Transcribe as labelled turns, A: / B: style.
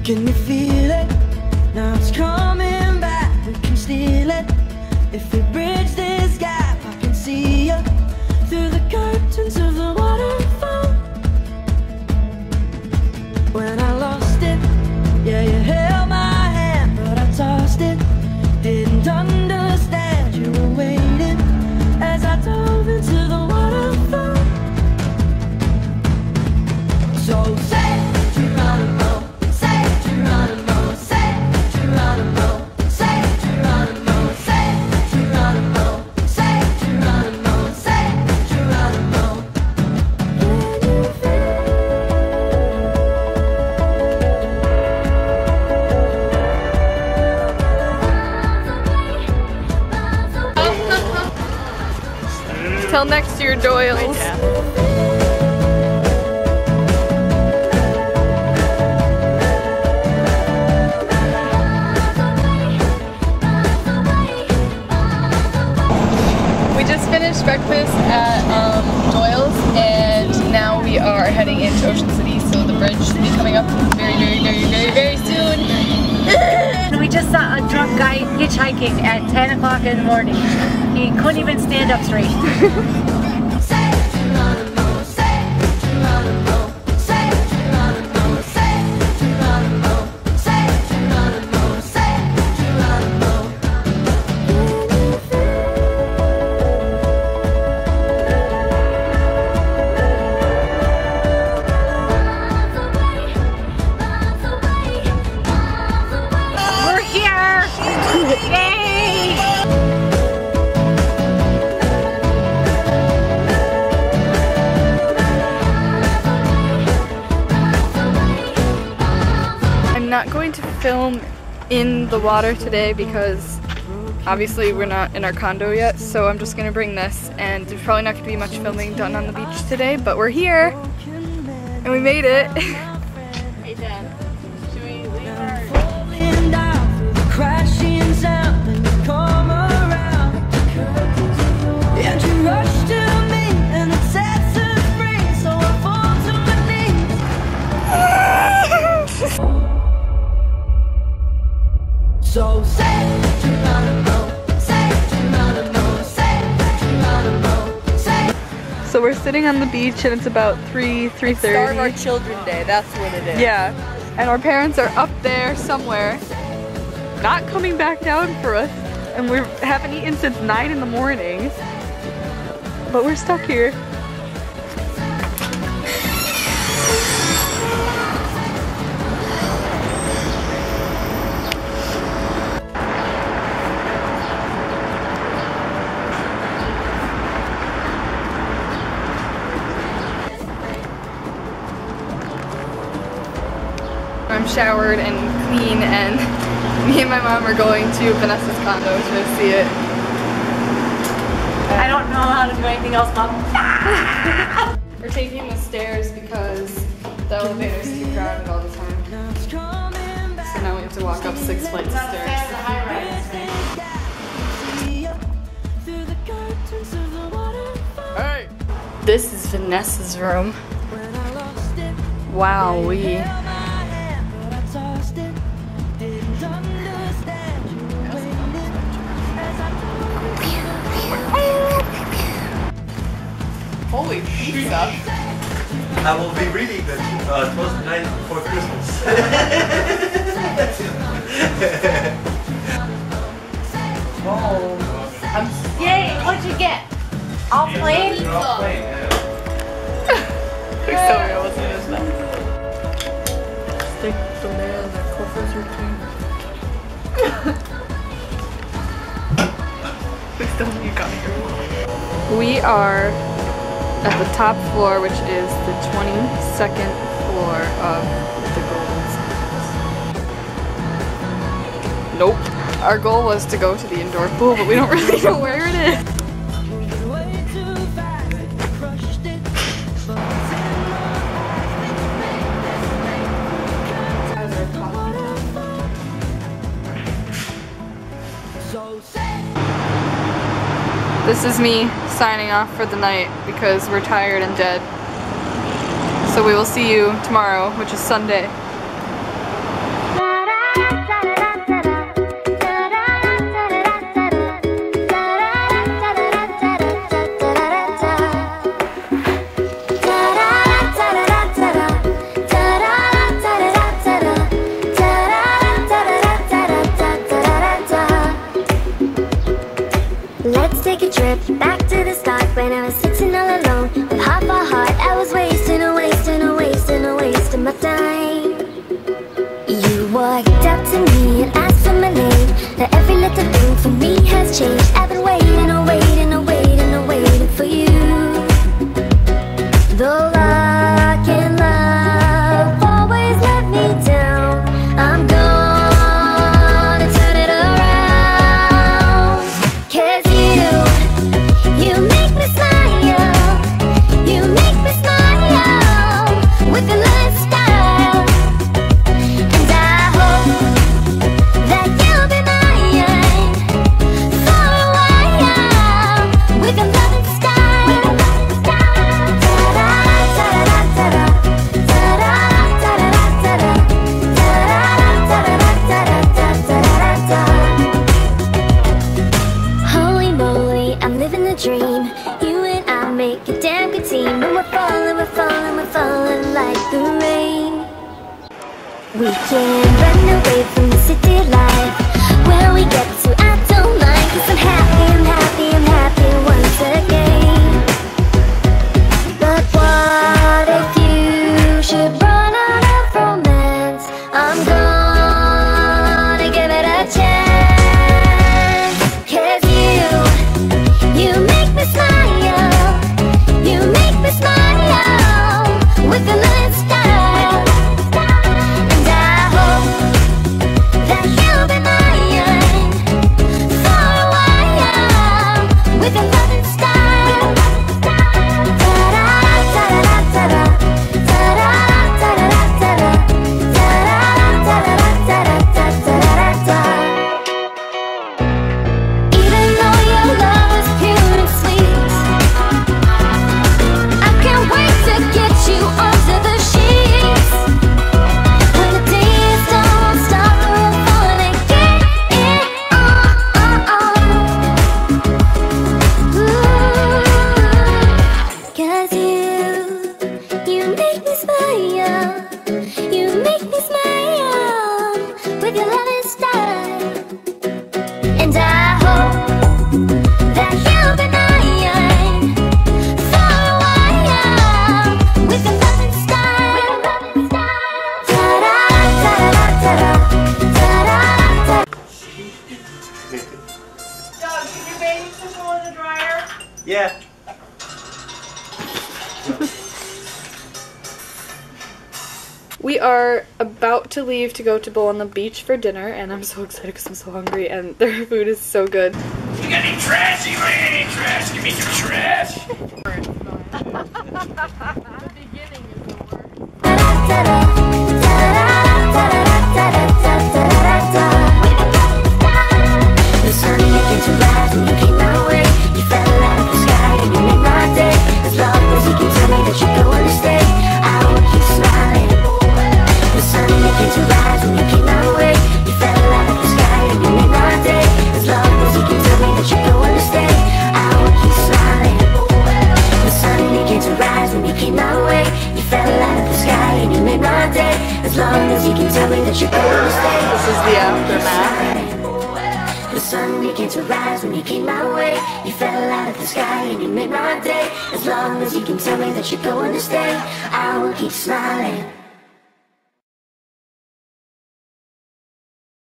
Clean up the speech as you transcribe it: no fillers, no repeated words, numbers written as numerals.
A: Can you feel it? Now it's coming back. We can steal it. If we bridge this gap, I can see you through the curtains of the waterfall. When I lost it, yeah, you held my hand, but I tossed it. Didn't understand you were waiting as I dove into the waterfall. So say Geronimo, say Geronimo, say Geronimo, say Geronimo, say Geronimo, say Geronimo, say Geronimo.
B: Till next year, Doyles. We just finished breakfast at Doyle's, and now we are heading into Ocean City, so the bridge will be coming up very soon.
C: We just saw a drunk guy hitchhiking at 10 o'clock in the morning. He couldn't even stand up straight.
B: Not going to film in the water today because obviously we're not in our condo yet, so I'm just gonna bring this, and there's probably not gonna be much filming done on the beach today, but we're here and we made it. Hey Dad, should we leave our...
A: Crashing sound and you come around, and you rush to me and it sets us free, so I fall to my knees. So say Geronimo, say Geronimo, say Geronimo, say.
B: So we're sitting on the beach and it's about 3:30.
D: Starve our children day, that's what it is.
B: Yeah, and our parents are up there somewhere, not coming back down for us, and we haven't eaten since 9 in the morning, but we're stuck here. I'm showered and clean, and me and my mom are going to Vanessa's condo to see it.
C: I don't know how to do anything else, Mom.
B: We're taking the stairs because the elevators keep crowded all the time. So now we have to walk up 6 flights of stairs.
A: Hey!
B: This is Vanessa's room. Wowee.
D: Holy pizza.
E: I will be reading the 12th night before Christmas.
D: Oh. Yay, what'd you get? All plain?
B: Please tell me I wasn't in that. Steak donair, the covers are clean. Please tell me you got here. We are at the top floor, which is the 22nd floor of the Golden Sands. Nope. Our goal was to go to the indoor pool, but we don't really know where it is. This is me signing off for the night because we're tired and dead. So we will see you tomorrow, which is Sunday.
F: when I was sitting all alone with half a heart. I was wasting my time. You walked up to me and asked for my name. Now every little thing for me has changed. I've been waiting for you. Though luck and love always let me down, I'm gonna turn it around. 'Cause you make me smile. You make me smile with your lifestyle. And I hope that you'll be mine for a while with your loving style. Holy moly, I'm living the dream. You and I make a damn good team. And we're falling like the rain. We can run away from the city life. Where we get to, I don't mind. 'Cause I'm happy once again. But what if you should run out of romance? I'm gonna give it a chance. 'Cause you make me smile. You make me smile with your lifestyle. And I hope that you'll be mine for a while with your loving style. Even though your love is pure and sweet, I can't wait to get you onto the sheets. When the days don't stop, we're gonna get it on. Ooh, 'cause you make me smile. You make me smile with your loving style. And I hope that you'll be mine for a while with your loving style.
D: Doug, can your bathing suit go in the dryer?
E: Yeah.
B: We are about to leave to go to Bowl on the Beach for dinner, and I'm so excited because I'm so hungry and their food is so good.
G: You got any trash? You got any trash? Give me some trash.
F: The sun began to rise when you came my way. You fell out of the sky and you made my day. As long as you can tell me that you're going to stay, I will keep smiling. The sun began to rise when you came my way. You fell out of the sky and you made my day. As long as you can tell me that you're going to stay, I will keep smiling. The sun began to rise when you came my way. You fell out of the sky and you made my day. As long as you can tell me that you're going to stay.
D: This is the aftermath.
F: The sun began to rise when you came my way. You fell out of the sky and you made my day. As long as you can tell me that you're going to stay, I will keep smiling.